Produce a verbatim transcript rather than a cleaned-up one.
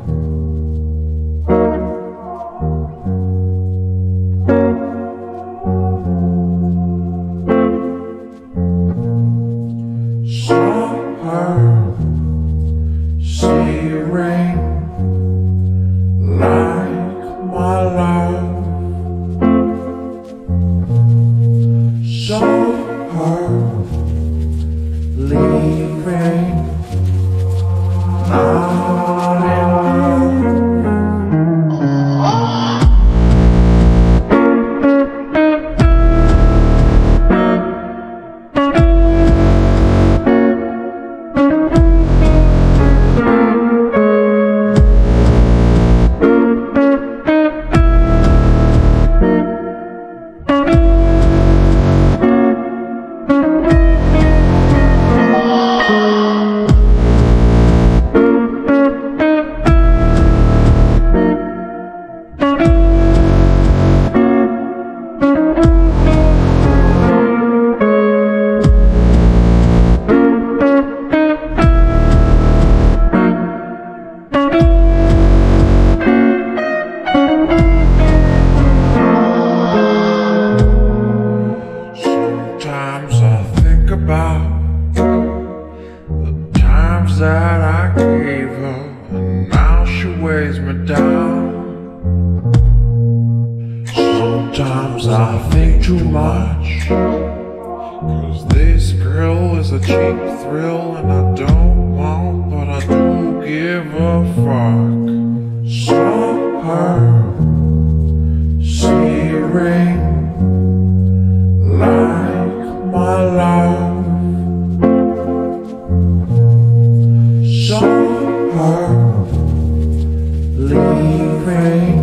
Saw her searing like my love. Saw her leaving, not in Sometimes I think about the times that I gave her, and now she weighs me down. Sometimes I think too much, 'cause this girl is a cheap thrill, and I don't want, but I do give a fuck. Saw her searing like my love. Saw her leaving.